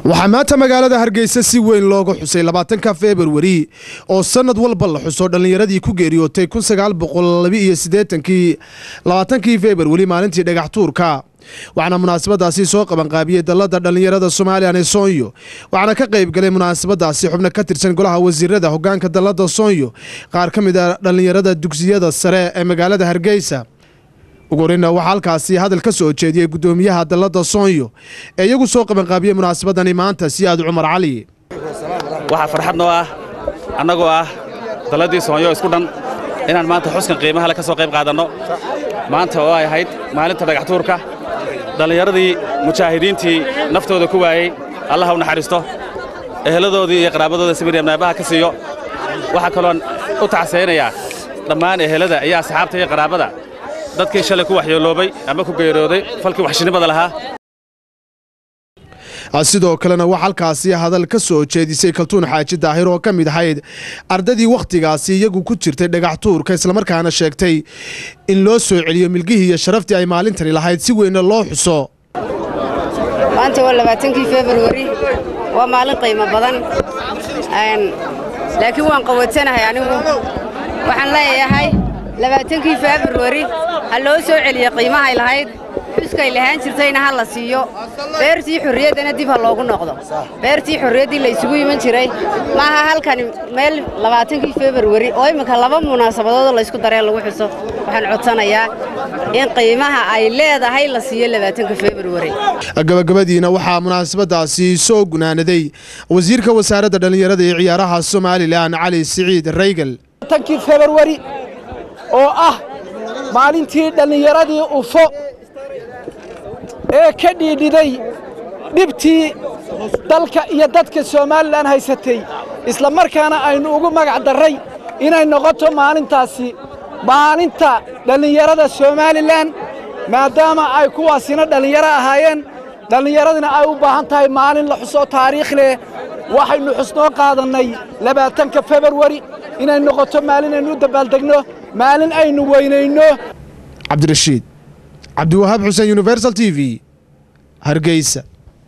waxaa maanta magaalada Hargeysa si weyn looga xusay 20 February oo sanad walba la xuso dhalinyaradii ku geeriyootay 1982 20 February maalintii dhagax tuurka waxaana munaasabadaasi soo qaban qaabiyay dalada dhalinyarada Soomaaliya ee Soonyo waxaana ka qayb galay munaasabadaasi xubno ka tirsan golaha wasiirada hoggaanka dalada Soonyo qaar ka mid ah dhalinyarada dugsiyada sare ee magaalada Hargeysa ugu waxa halkaasi hadal ka soo jeediyay gudoomiyaha dalada Soonyo ee iyagu soo qaban qaabiyay munaasabadani maanta Siyaad Cumar Cali waxa farxad noo ah anagoo ah daladii Soonyo isku dhan inaan maanta xuskan qiimaha la ka soo qayb qaadano maanta oo ay ahayd maalinta dhagax tuurka dhalinyaradii mujaahidiintii naftooda ku waayay Allah u naxariisto eheladoodii iyo qaraabadooda sibir naabaha ka siiyo waxa kaloon u tacsiinaya dhammaan ehelada iyo asxaabta iyo qaraabada dadkii shalay ku waxyeeloobay ama ku geeriyooday falkii waxshinimada lahaa sidoo kalena waxa halkaasi hadal ka soo jeedisay Kaltuun Xaaji Daahir oo kamid ahayd ardadii waqtigaasi iyagu ku jirtay dhagax tuurka isla markaana sheegtay in loo soo celiyo milkihii iyo sharaftii ay maalintani lahayd si weyn loo xuso maanta waa 20 February waa maalin qiimo badan laakiin waan qawadsanahay anigu waxaan leeyahay 20 February loo soo celiyo qiimaha ay lahayd xuskay lahaan jirtayna hal la siiyo beertii xurriyadana dib loogu noqdo beertii xurriyadii la isugu yiman jiray maaha halkan meel 20 February oo imika laba munaasabadood la isku dareen lagu xuso waxaan codsanayaa in qiimaha ay leedahay la siiyo 20 February gabagabadiina waxa munaasabadaasi soo gunaanaday wasiirka wasaaradda dhalinyarada iyo ciyaaraha Soomaaliland Cali Siciid Reygal 20 February oo ah maalintii dhalinyaradii ufo ee ka dhiidhiday dhibtii dalka iyo dadka Soomaaliland haysatay isla markaana aynu ugu magac daray inay noqoto maalintaasi maalinta dhalinyarada Soomaaliland maadaama ay kuwaasina dhalinyaro ahaayeen dhalinyaradina ay u baahan tahay maalin la xuso taariikh leh waxaynu xusnoo qaadanay 20 February inay noqoto maalin aynu dabaaldegno maalin aynu weynayno Cabdirashiid Abdiwahaab Xuseen Universal TV Hargeysa.